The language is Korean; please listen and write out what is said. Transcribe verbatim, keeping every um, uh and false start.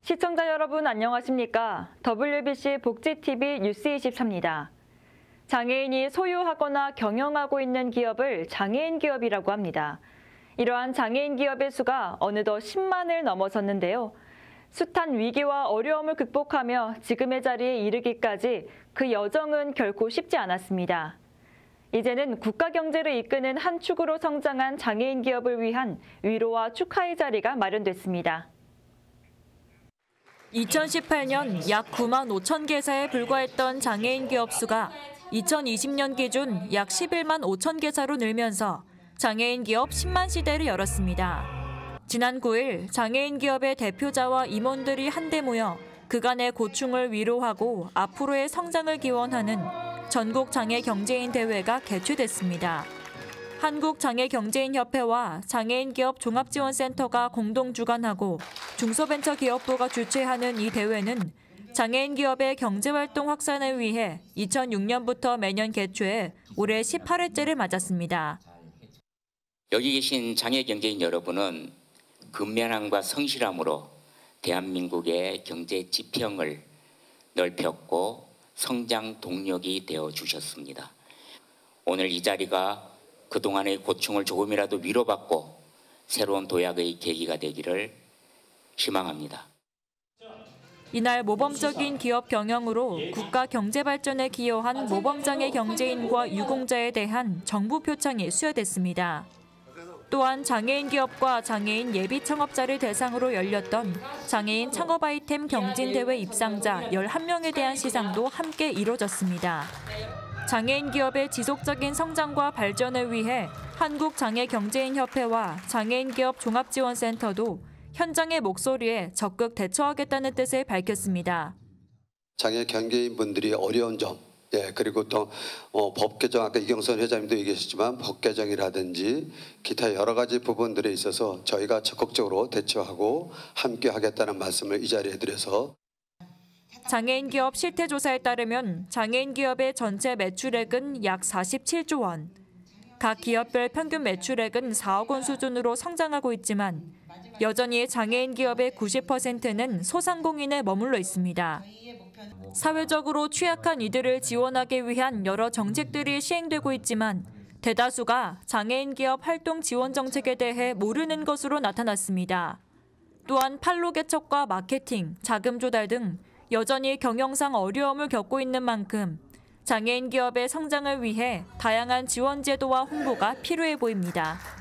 시청자 여러분 안녕하십니까? 더블유비씨 복지티비 뉴스 이십사입니다. 장애인이 소유하거나 경영하고 있는 기업을 장애인 기업이라고 합니다. 이러한 장애인 기업의 수가 어느덧 십만을 넘어섰는데요. 숱한 위기와 어려움을 극복하며 지금의 자리에 이르기까지 그 여정은 결코 쉽지 않았습니다. 이제는 국가 경제를 이끄는 한 축으로 성장한 장애인 기업을 위한 위로와 축하의 자리가 마련됐습니다. 이천십팔 년 약 구만 오천 개사에 불과했던 장애인 기업 수가 이천이십 년 기준 약 십일만 오천 개사로 늘면서 장애인 기업 십만 시대를 열었습니다. 지난 구일 장애인 기업의 대표자와 임원들이 한데 모여 그간의 고충을 위로하고 앞으로의 성장을 기원하는 전국 장애 경제인 대회가 개최됐습니다. 한국장애경제인협회와 장애인기업 종합지원센터가 공동 주관하고 중소벤처기업부가 주최하는 이 대회는 장애인 기업의 경제활동 확산을 위해 이천육 년부터 매년 개최해 올해 십팔 회째를 맞았습니다. 여기 계신 장애경제인 여러분은 근면함과 성실함으로 대한민국의 경제 지평을 넓혔고 성장 동력이 되어 주셨습니다. 오늘 이 자리가 그동안의 고충을 조금이라도 위로받고 새로운 도약의 계기가 되기를 희망합니다. 이날 모범적인 기업 경영으로 국가 경제 발전에 기여한 모범장애 경제인과 유공자에 대한 정부 표창이 수여됐습니다. 또한 장애인 기업과 장애인 예비 창업자를 대상으로 열렸던 장애인 창업 아이템 경진대회 입상자 열한 명에 대한 시상도 함께 이뤄졌습니다. 장애인 기업의 지속적인 성장과 발전을 위해 한국장애경제인협회와 장애인기업 종합지원센터도 현장의 목소리에 적극 대처하겠다는 뜻을 밝혔습니다. 장애 경제인분들이 어려운 점, 예, 그리고 또 어, 법 개정, 아까 이경선 회장님도 얘기하셨지만 법 개정이라든지 기타 여러 가지 부분들에 있어서 저희가 적극적으로 대처하고 함께 하겠다는 말씀을 이 자리에 드려서 장애인 기업 실태조사에 따르면 장애인 기업의 전체 매출액은 약 사십칠조 원. 각 기업별 평균 매출액은 사억 원 수준으로 성장하고 있지만 여전히 장애인 기업의 구십 퍼센트는 소상공인에 머물러 있습니다. 사회적으로 취약한 이들을 지원하기 위한 여러 정책들이 시행되고 있지만 대다수가 장애인 기업 활동 지원 정책에 대해 모르는 것으로 나타났습니다. 또한 판로 개척과 마케팅, 자금 조달 등 여전히 경영상 어려움을 겪고 있는 만큼 장애인 기업의 성장을 위해 다양한 지원 제도와 홍보가 필요해 보입니다.